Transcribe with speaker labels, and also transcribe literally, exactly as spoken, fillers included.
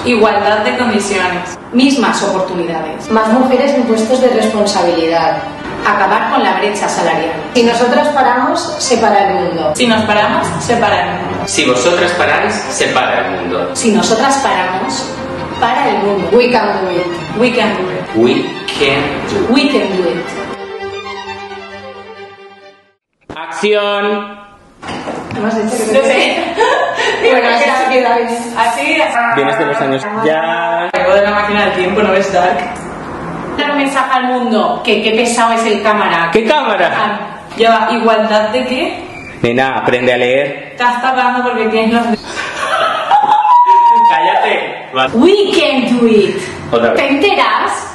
Speaker 1: Igualdad de condiciones.
Speaker 2: Mismas oportunidades.
Speaker 3: Más mujeres en puestos de responsabilidad.
Speaker 2: Acabar con la brecha salarial.
Speaker 3: Si nosotras paramos, se para el mundo.
Speaker 1: Si nos paramos, se para el mundo.
Speaker 4: Si vosotras paráis, se para el mundo.
Speaker 2: Si nosotras paramos, para el mundo.
Speaker 3: We can do it.
Speaker 1: We can do it.
Speaker 4: We can do it.
Speaker 2: We can do it.
Speaker 4: Acción.
Speaker 3: Hemos dicho que
Speaker 1: No sé.
Speaker 3: Bueno, así ha quedado bien.
Speaker 1: Así.
Speaker 4: Vienes de los años ya.
Speaker 1: Algo de la máquina del tiempo, ¿no ves, Dark?
Speaker 2: Dar un mensaje al mundo. Que qué pesado es el cámara.
Speaker 4: ¿Qué cámara?
Speaker 1: Ah, ya va. ¿Igualdad de qué?
Speaker 4: Nena, aprende a leer.
Speaker 1: Estás tapando porque tienes los...
Speaker 4: Cállate. Va.
Speaker 2: We can do it.
Speaker 4: Otra vez.
Speaker 2: ¿Te enteras?